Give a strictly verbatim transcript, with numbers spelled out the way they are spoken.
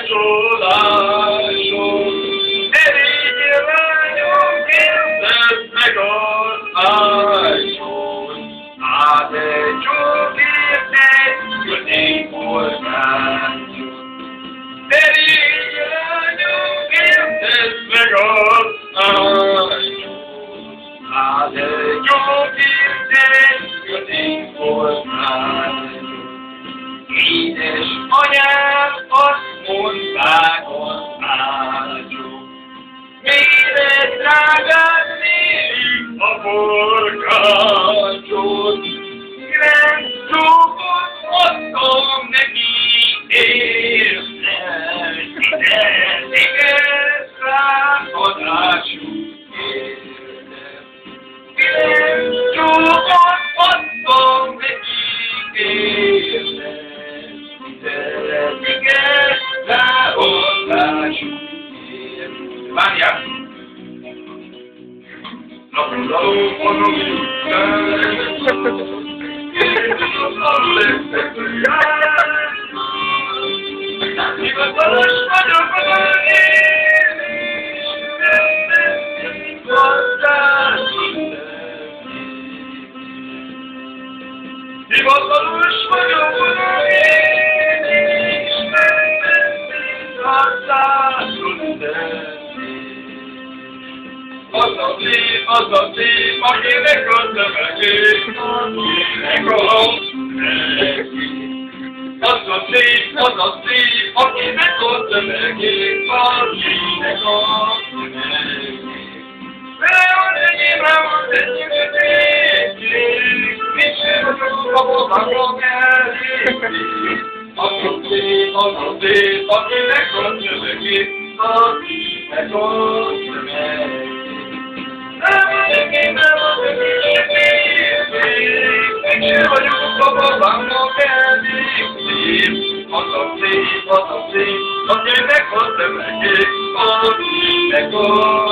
másolásod. Eléggé lányom, kérdezd meg az ágyod. Hát egy csókért egy kötény voltányod. Eléggé lányom, kérdezd meg az ágyod. Hát egy csókért egy kötény voltányod. Édes anyám, azt mondták az ágyok, miért drágán nézik a forgácsot. Kilenc csókot adtam neki, érted, igen, igen, ráadású érted. Kilenc csókot adtam neki, érted. Várjál! Napoló mondom, hivatalos vagyok az élés, nem hozzásod. Hivatalos vagyok az élés, nem hozzásod. Az a szép, az a szép, akinek a szemekét, akinek a szemekét. Az a szép, az a szép, akinek a szemekét, akinek a szemekét. Vele van enyém, rá van enyém, mit sem vagyok a boldagok elég. Az a szép, az a szép, akinek a szemekét, akinek a szemekét. Az a szép, az a szép, akinek a szemekét, akinek a